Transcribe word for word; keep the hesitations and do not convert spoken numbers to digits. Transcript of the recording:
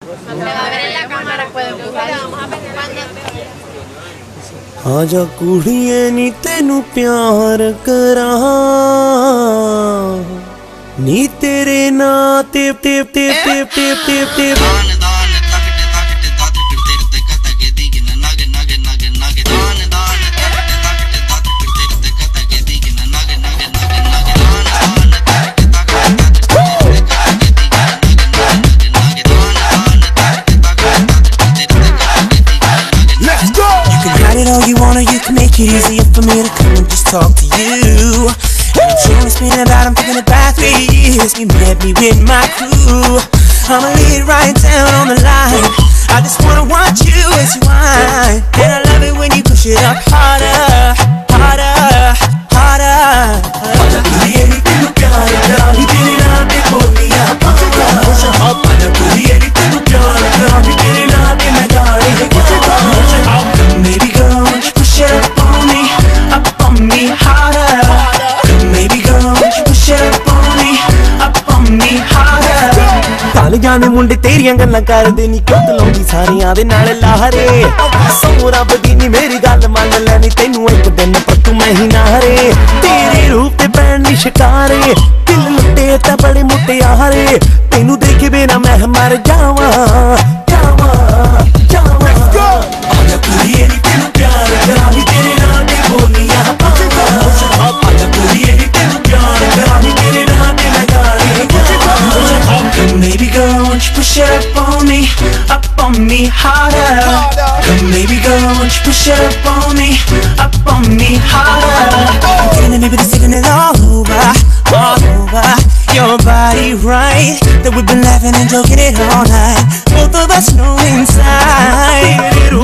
आजा कुड़िए नी तेनू प्यार करा नी तेरे ना तेप तेप तेप तेप तेप तेप तेप all you wanna, you can make it easier for me to come and just talk to you. And I'm sure I'm spinning about, I'm thinking about three years you met me with my crew. I'ma lay it right down on the line. I just wanna watch you as you whine, and I love it when you push it up harder, harder, harder. Aja kuriye ni tenu pyar kara, ni tere naam pe boliya bhangra. Aja kuriye ni tenu pyar kara, ni tere naam pe main gaane bhangra. Maybe girl, won't you push it up on me, up on me harder. Maybe girl, won't you push it up on me, up on me harder. काले जाने मुंडे तेरियां गल्लां करदे नी क्यों तलाउंदी सारियां दे नाल लाहरे सोरा बदीनी मेरी गल मान लैनी तैनू एक दिन पत्तू मैं ही नारे तेरे रूप ते पैनी शिकारे दिल लुटे ते बड़े मुट्टे यारे तैनू देखे बिना मैं मर जावां जावां जावां आजा कुड़िए नी तैनू प्यार करा नी तेरे नाल ते बोलियां बहांगा आजा कुड़िए नी तैनू प्यार करा नी तेरे नाल ते मैं गाने Come baby girl, won't you push it up on me, up on me harder. Come baby girl, won't you push it up on me, up on me harder. I'm feeling maybe the taking it all over, all over. Your body right, that we've been laughing and joking it all night. Both of us know inside.